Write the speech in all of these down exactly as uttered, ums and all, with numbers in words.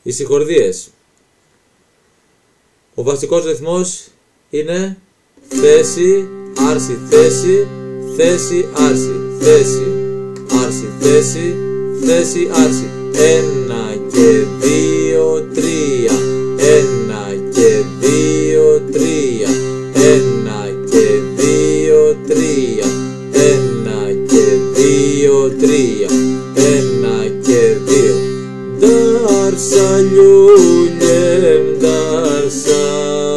Οι συγχορδίες. Ο βασικός ρυθμός είναι θέση, άρση, θέση, θέση, άρση, θέση, άρση, θέση, θέση, άρση. Ένα και δύο, τρία. Ένα και δύο, τρία. Ένα και δύο, τρία. Ένα και δύο, τρία. Ένα και δύο. Δάρσα λιούλεμ δάρσα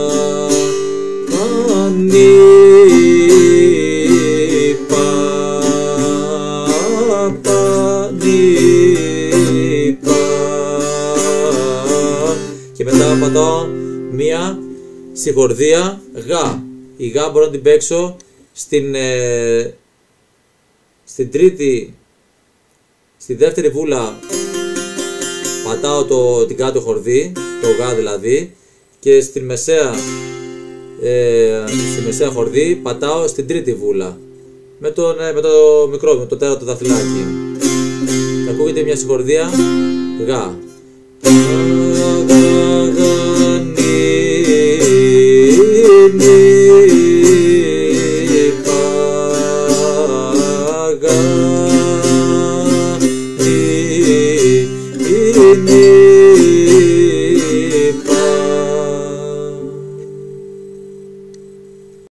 ανίπα πανίπα. Και μετά πατάω μία συγχορδία γα. Η γα μπορώ να την παίξω στην, ε, στην τρίτη, στη δεύτερη βούλα πατάω το, την κάτω χορδή, το γα δηλαδή, και στη μεσαία, ε, στη μεσαία χορδή πατάω στην τρίτη βούλα με, τον, με το μικρό, με το τέρατο δαχτυλάκι. Θα ακούγεται μια συγχορδία γα. Me